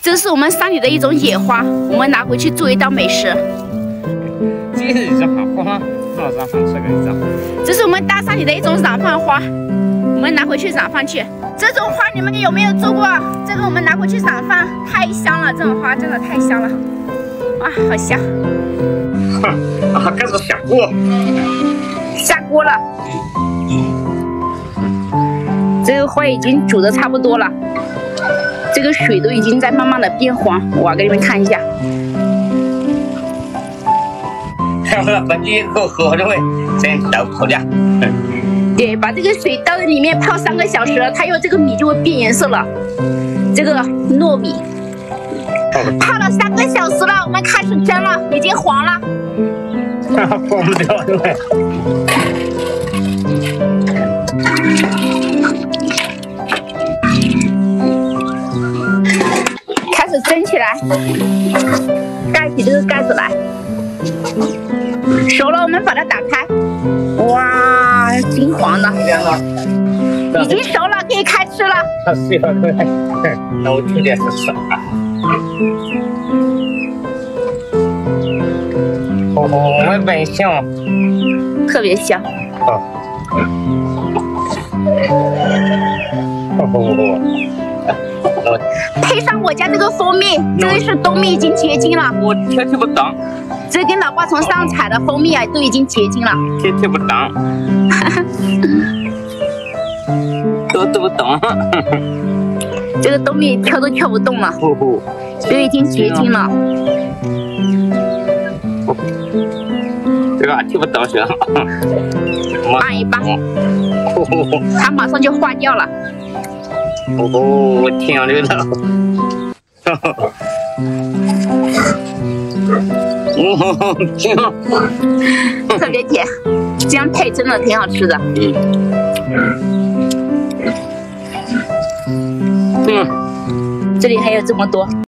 这是我们山里的一种野花，我们拿回去做一道美食。 这是一种花，让染饭吃个一张。 这是我们大山里的一种染饭花，我们拿回去染饭去。这种花你们有没有做过？这个我们拿回去染饭，太香了，这种花真的太香了，哇，好香！ 开始下锅， 下锅了。这个花已经煮的差不多了，这个水都已经在慢慢的变黄，我给你们看一下。 把这个喝的会真倒泡的。 对，把这个水倒在里面泡3个小时，它有这个米就会变颜色了。这个糯米泡了3个小时了，我们开始蒸了，已经黄了。 放不掉对。 开始蒸起来，盖起这个盖子来。熟了，我们把它打开。哇，金黄的，已经熟了，可以开吃了。 是了，对，那我直接吃啊。我们本香， 特别香。配上我家这个蜂蜜，这个是冬蜜已经结晶了。 我贴不当。 这跟老爸从上采的蜂蜜啊，都已经结晶了。 贴不当。都不当。 这个冬蜜挑都挑不动了，都已经结晶了。 这个贴不当行。 拌一拌，它马上就化掉了。 哦，挺溜的。挺好， 特别甜，这样配真的挺好吃的。这里还有这么多。